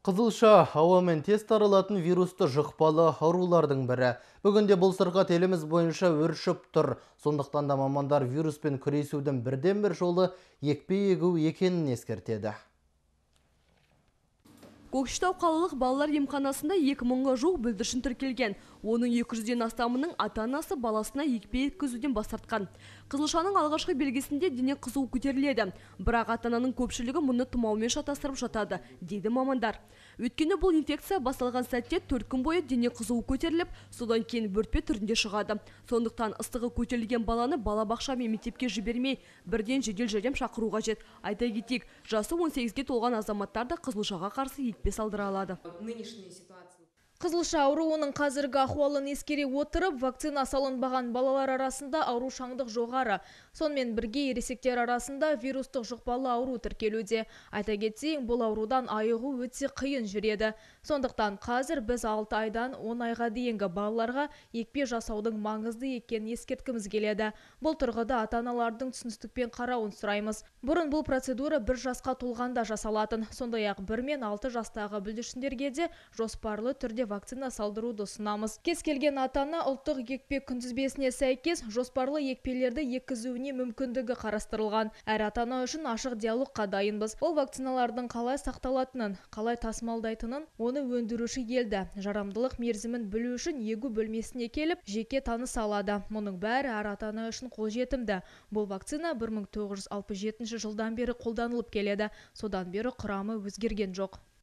Қызылша ауамен тез таралатын вирусты жұқпалы аурулардың бірі. Бүгінде бұл сырқат еліміз бойынша өршіп тұр. Сондықтан да мамандар вируспен күресудің бірден бір жолы екпе егу екенін ескертеді. Көкшетау қалалық балалар емханасында 2000-ға жуық бүлдіршін тіркелген. Оның 200-ден астамының ата-анасы баласына екпе еткізуден бас тартқан. Қызылшаның алғашқы белгісінде дене қызуы көтеріледі. Бірақ ата-ананың көпшілігі мұны тұмаумен шатастырып жатады, дейді мамандар. Өйткені бұл инфекция басталған сәтте 4 күн бойы дене қызуы көтеріліп, содан кейін бөртпе түрінде шығады. Сондықтан ыстығы көтерілген баланы балабақша мен мектепке жібермей, бірден жедел жәрдем шақыру қажет. Айта кетейік, жасы 18-ге толған азаматтар да қызылшаға қарсы екпе салдыра алады. Қызылша ауруының қазіргі ахуалын ескере отырып, вакцина салынбаған балалар арасында аурушаңдық жоғары. Сонымен бірге ересектер арасында вирустық жұқпалы ауру тіркелуде. Айта кетсең, бұл аурудан айығу өте қиын жүреді. Сондықтан қазір біз 6 айдан 10 айға дейінгі балаларға екпе жасаудың маңызды екенін ескерткіміз келеді. Бұл тұрғыда ата-аналардың түсіністікпен қарауын сұраймыз. Бұрын бұл процедура 1 жасқа толғанда жасалатын. Сондай-ақ 1 мен 6 жастағы бүлдіршіндерге де жоспарлы түрде вакцина салдыруды ұсынамыз. Кез келген ата-ана ұлттық екпе күнтізбесіне сәйкес жоспарлы екпелерді еккізуіне мүмкіндігі қарастырылған. Әр ата-ана үшін ашық диалогқа дайынбыз. Ол вакциналардың қалай сақталатынын, қалай тасымалдайтынын, оны өндіруші елді жарамдылық мерзімін білу үшін егу бөлмесіне келіп, жеке таныса алады. Мұның бәрі әр ата-ана үшін қолжетімді. Бұл вакцина 1967 жылдан бері қолданылып келеді. Содан бері құрамы өзгерген жоқ.